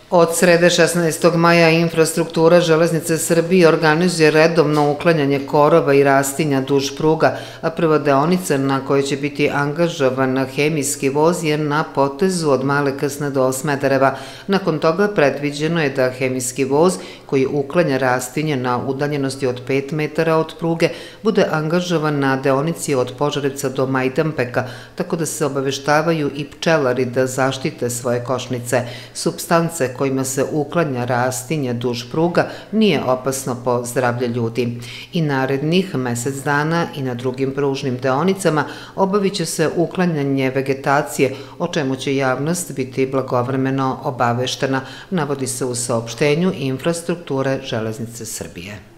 Od srede 16. maja infrastruktura Železnice Srbije organizuje redovno uklanjanje korova i rastinja duž pruga, a prva deonica na kojoj će biti angažovan hemijski voz je na potezu od Male Krsne do Smedereva. Nakon toga predviđeno je da hemijski voz koji uklanja rastinje na udaljenosti od 5 metara od pruge bude angažovan na deonici od Požarevca do Majdanpeka, tako da se obaveštavaju i pčelari da zaštite svoje košnice. Supstance kojima se uklanja rastinje duž pruga nije opasno po zdravlje ljudi. I narednih mesec dana i na drugim pružnim deonicama obavit će se uklanjanje vegetacije, o čemu će javnost biti blagovremeno obaveštena, navodi se u saopštenju infrastrukture Železnice Srbije.